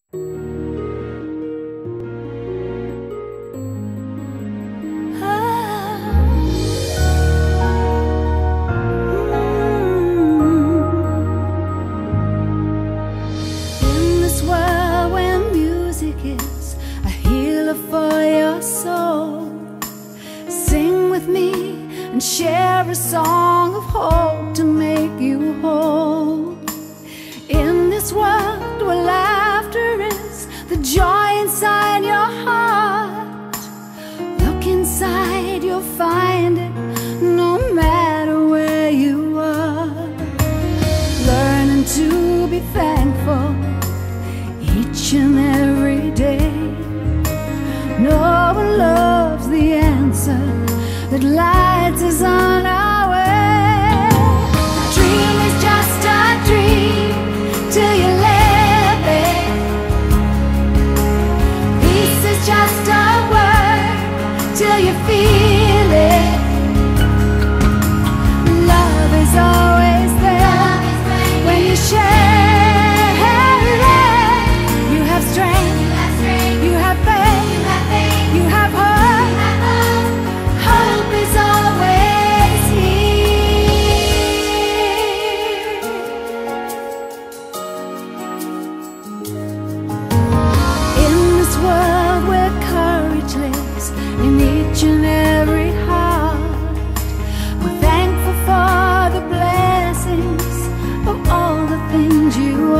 For your soul, sing with me and share a song of hope to make you whole. In this world where laughter is the joy inside your heart, look inside, you'll find it no matter where you are. Learning to be thankful each and every day. No one loves the answer that lights us on our way. Dream is just a dream till you live it. Peace is just a word till you feel it. Love is always there when you share it. You have strength, you have faith. You have hope. Hope is always here. In this world where courage lives in each and every heart, we're thankful for the blessings of all the things you